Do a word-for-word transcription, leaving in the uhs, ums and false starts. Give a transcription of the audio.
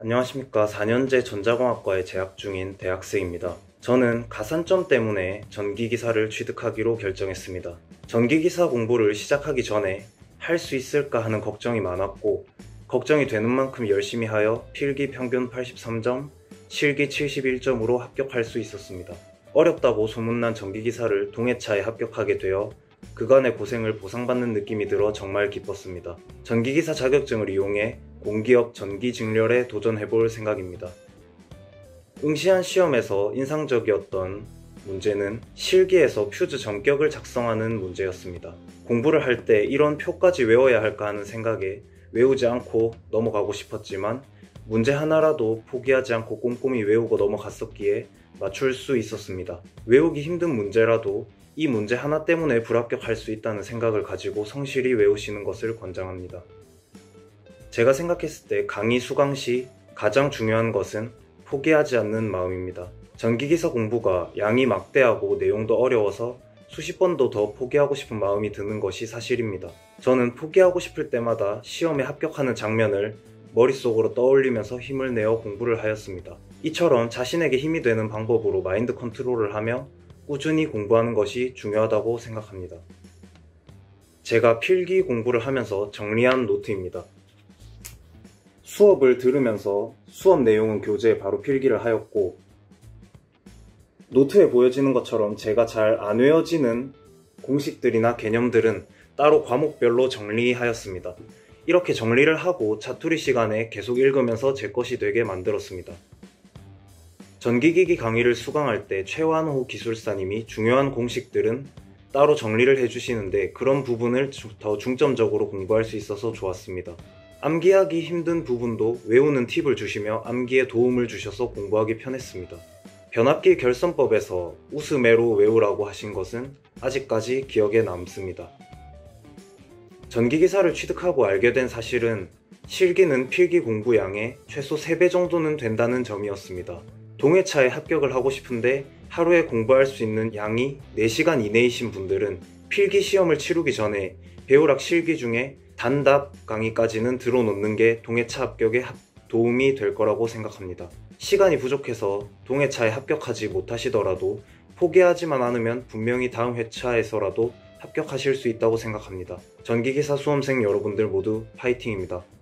안녕하십니까. 사 년제 전자공학과에 재학 중인 대학생입니다. 저는 가산점 때문에 전기기사를 취득하기로 결정했습니다. 전기기사 공부를 시작하기 전에 할 수 있을까 하는 걱정이 많았고, 걱정이 되는 만큼 열심히 하여 필기 평균 팔십삼 점, 실기 칠십일 점으로 합격할 수 있었습니다. 어렵다고 소문난 전기기사를 동해차에 합격하게 되어 그간의 고생을 보상받는 느낌이 들어 정말 기뻤습니다. 전기기사 자격증을 이용해 공기업 전기직렬에 도전해볼 생각입니다. 응시한 시험에서 인상적이었던 문제는 실기에서 퓨즈 전격을 작성하는 문제였습니다. 공부를 할 때 이런 표까지 외워야 할까 하는 생각에 외우지 않고 넘어가고 싶었지만 문제 하나라도 포기하지 않고 꼼꼼히 외우고 넘어갔었기에 맞출 수 있었습니다. 외우기 힘든 문제라도 이 문제 하나 때문에 불합격할 수 있다는 생각을 가지고 성실히 외우시는 것을 권장합니다. 제가 생각했을 때 강의 수강 시 가장 중요한 것은 포기하지 않는 마음입니다. 전기기사 공부가 양이 막대하고 내용도 어려워서 수십 번도 더 포기하고 싶은 마음이 드는 것이 사실입니다. 저는 포기하고 싶을 때마다 시험에 합격하는 장면을 머릿속으로 떠올리면서 힘을 내어 공부를 하였습니다. 이처럼 자신에게 힘이 되는 방법으로 마인드 컨트롤을 하며 꾸준히 공부하는 것이 중요하다고 생각합니다. 제가 필기 공부를 하면서 정리한 노트입니다. 수업을 들으면서 수업 내용은 교재에 바로 필기를 하였고, 노트에 보여지는 것처럼 제가 잘 안 외워지는 공식들이나 개념들은 따로 과목별로 정리하였습니다. 이렇게 정리를 하고 자투리 시간에 계속 읽으면서 제 것이 되게 만들었습니다. 전기기기 강의를 수강할 때 최완호 기술사님이 중요한 공식들은 따로 정리를 해주시는데 그런 부분을 더 중점적으로 공부할 수 있어서 좋았습니다. 암기하기 힘든 부분도 외우는 팁을 주시며 암기에 도움을 주셔서 공부하기 편했습니다. 변압기 결선법에서 웃음에로 외우라고 하신 것은 아직까지 기억에 남습니다. 전기기사를 취득하고 알게 된 사실은 실기는 필기 공부 양의 최소 세 배 정도는 된다는 점이었습니다. 동해차에 합격을 하고 싶은데 하루에 공부할 수 있는 양이 네 시간 이내이신 분들은 필기 시험을 치르기 전에 배우락 실기 중에 단답 강의까지는 들어놓는 게 동해차 합격에 도움이 될 거라고 생각합니다. 시간이 부족해서 동해차에 합격하지 못하시더라도 포기하지만 않으면 분명히 다음 회차에서라도 합격하실 수 있다고 생각합니다. 전기기사 수험생 여러분들 모두 파이팅입니다.